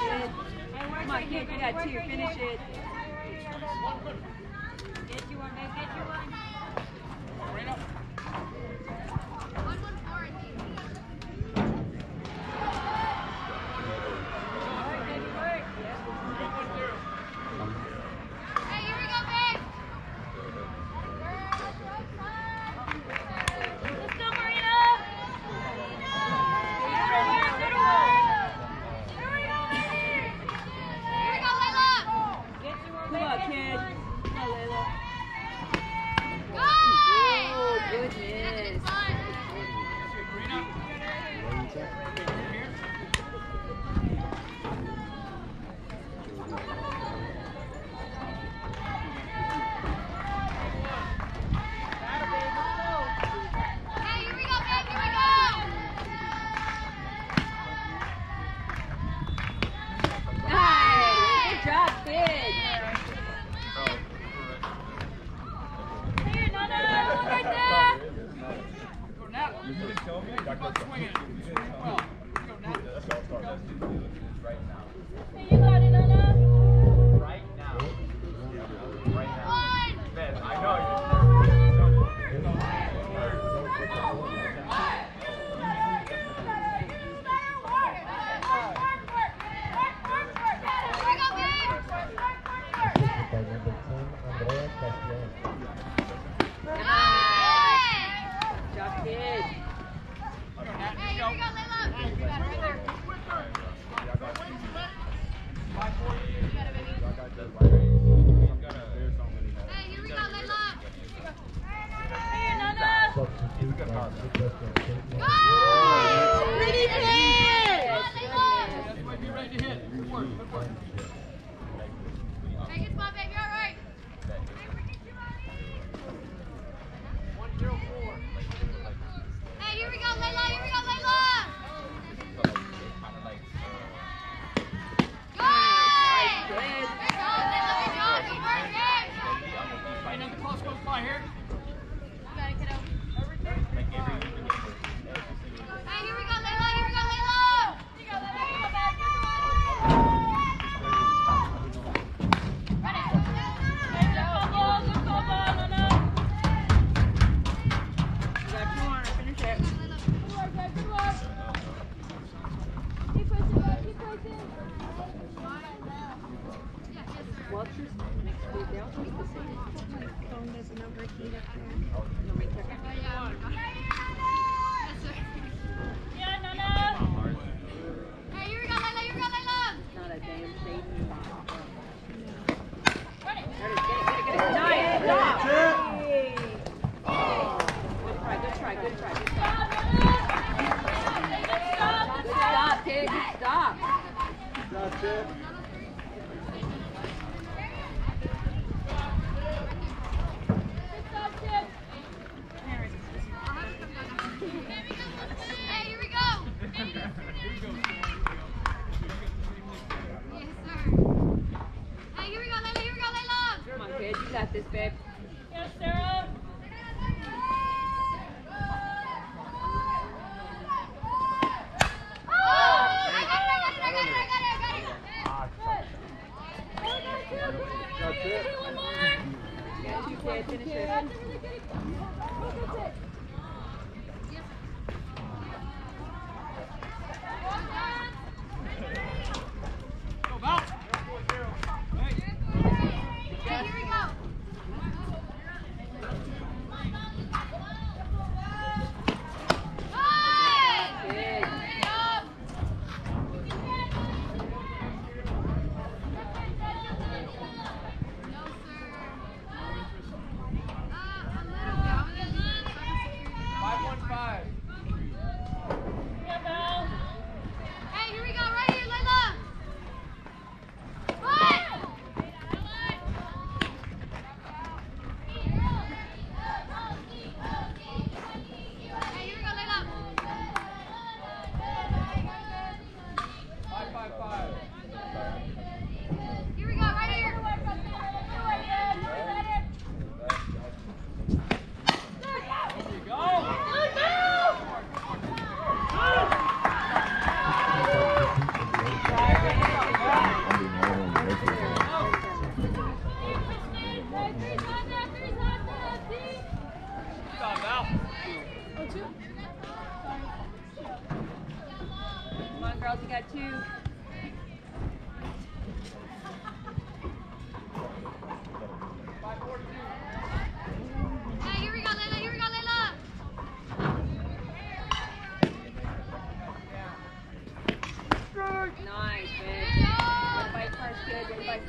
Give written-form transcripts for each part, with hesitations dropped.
kid. Come on, kid, you got 2. Finish it. Get you one, man. Get you one. Right up. 1-1-4, I think. Hey, here we go, babe. Let's go, Marina. Here we go, Layla. Come on, kid. Come on, Layla. Good. Oh, goodness. Hey, here we go, babe. Here we go. Nice. Good job, kid. Here, Nana. Look right there. Go now. Go swing it. Well, go now. Hey, you got it, Nana. Right now. Right now. One. Man, I know you. Here we go, babe. By number 10, Andrea Castellano. Nice. Good job, kid. Hey, here we go, Layla. You got it right there. You got it, baby. Hey, here we go, Layla. Hey, Nana. Substitute by Sebastian St. Go! Pretty kid. Come on, Layla. That's why be ready to hit. Good work. Good work. Hey, good spot, babe. You're all right. 1-0-4. Hey, here we go, Layla. Here we go, Layla. Good! Good. Good job, Layla. Good job. Good work, babe. Right now the clock goes by here. You got it, kiddo. Hey, here we go, Layla. Here we go, Layla. Here you go, Layla. Here you go, babe. Ready. Good call, good call, Nana. You got 2 on her. Finish it. Good work, babe. Good work. Keep pushing, babe. Keep pushing. Yeah, yes, sir. Walters, next week, they all speak the same. Phone doesn't overheat up there. No, make that. Oh, yeah. Yes, sir. Yeah, Nana. Hey, here we go, Layla. Here we go, Layla. Not a damn shade. Ready. Get it. Nice. Good job. Hey. Good try. Good stop, kid. Good stop. That's it. Hey, here we go. Yes, sir. Hey, here we go, Layla. Here we go, Layla. Come on, kid. You got this, babe. Yes, Sarah. Oh! I got it. That's it. Good. One more. Yeah, you kid. Finish it. That's a really good. Focus it. Yes, sir. Go bounce. Hey. Hey, here we go. Good. Kid. No, sir. A little bit.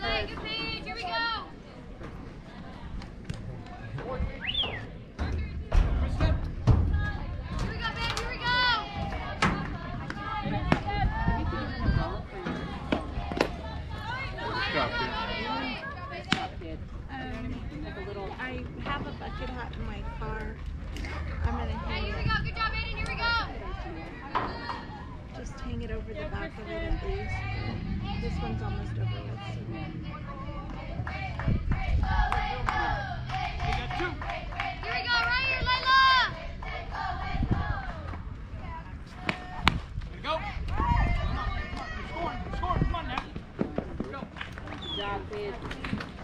Lay, good page. Here we go. Here we go, babe. Here we go. I have a bucket hat in my car. I'm gonna Hey, hang here we it. go. Good job, Aiden. Here we go. Just hang it over the back of it at least. This one's almost over with. Here we go. Right here, Layla. Go. Come on. You're scoring. Come on now. Go. Good job, kid.